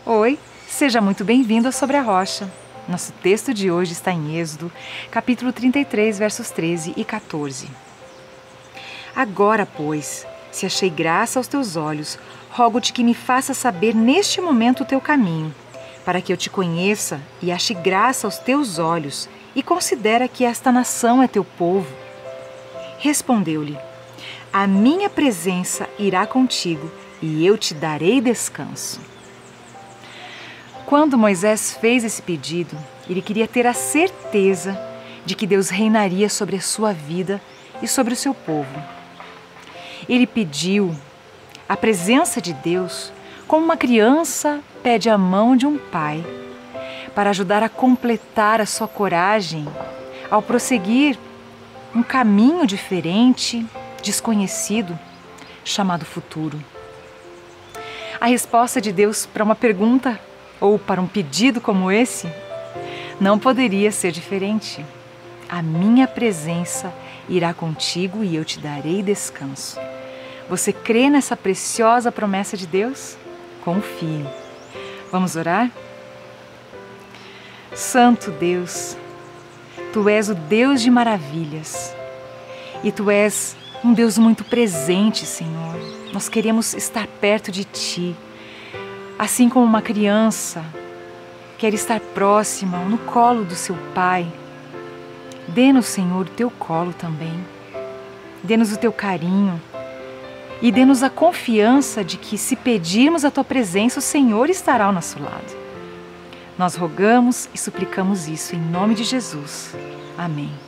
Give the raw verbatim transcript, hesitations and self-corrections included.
Oi, seja muito bem-vindo a Sobre a Rocha. Nosso texto de hoje está em Êxodo, capítulo trinta e três, versos treze e quatorze. Agora, pois, se achei graça aos teus olhos, rogo-te que me faças saber neste momento o teu caminho, para que eu te conheça e ache graça aos teus olhos, e considera que esta nação é teu povo. Respondeu-lhe: a minha presença irá contigo, e eu te darei descanso. Quando Moisés fez esse pedido, ele queria ter a certeza de que Deus reinaria sobre a sua vida e sobre o seu povo. Ele pediu a presença de Deus como uma criança pede a mão de um pai, para ajudar a completar a sua coragem ao prosseguir um caminho diferente, desconhecido, chamado futuro. A resposta de Deus para uma pergunta ou para um pedido como esse não poderia ser diferente. A minha presença irá contigo e eu te darei descanso. Você crê nessa preciosa promessa de Deus? Confie. Vamos orar? Santo Deus, Tu és o Deus de maravilhas e Tu és um Deus muito presente, Senhor. Nós queremos estar perto de Ti, assim como uma criança quer estar próxima no colo do seu pai. Dê-nos, Senhor, o Teu colo também. Dê-nos o Teu carinho e dê-nos a confiança de que, se pedirmos a Tua presença, o Senhor estará ao nosso lado. Nós rogamos e suplicamos isso em nome de Jesus. Amém.